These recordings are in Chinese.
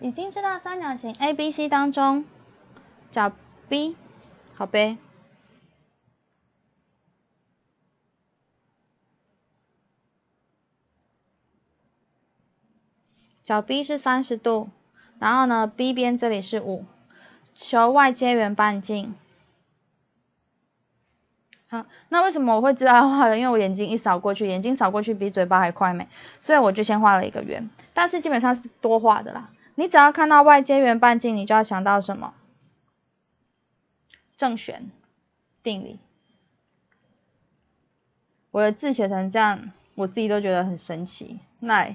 已经知道三角形 ABC 当中角 B 好呗。角 B 是30度，然后呢 B 边这里是5，求外接圆半径。好，那为什么我会知道要画的？因为我眼睛一扫过去，眼睛扫过去比嘴巴还快没，所以我就先画了一个圆，但是基本上是多画的啦。你只要看到外接圆半径，你就要想到什么？正弦定理。我的字写成这样，我自己都觉得很神奇。来，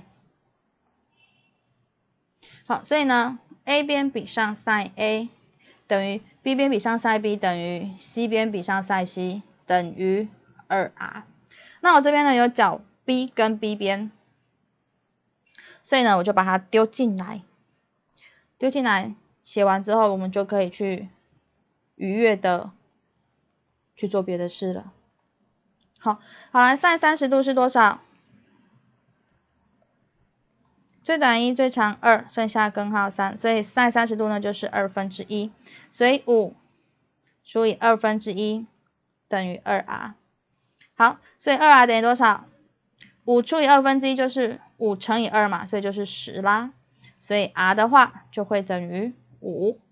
好，所以呢 ，A 边比上 sin A 等于 B 边比上 sin B 等于 C 边比上 sin C 等于2R。那我这边呢有角 B 跟 B 边，所以呢我就把它丢进来，写完之后，我们就可以去愉悦的去做别的事了。好来 sin 30度是多少？最短1，最长2，剩下根号3，所以 sin 30度呢就是1/2，所以5除以1/2等于2R。好，所以2R等于多少？5除以1/2就是5乘以2嘛，所以就是10啦。所以 R 的话就会等于5。